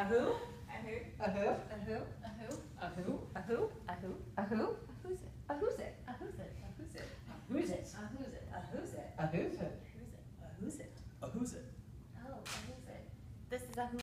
A who? A who? A who? A who? A who? A who? A who? A who? A who? A who's it? A who's it? A who's it? A who's it? Who's it? A who's it? A who's it? A who's it? A who's it? Oh, a who's it? A who's it? This is a who.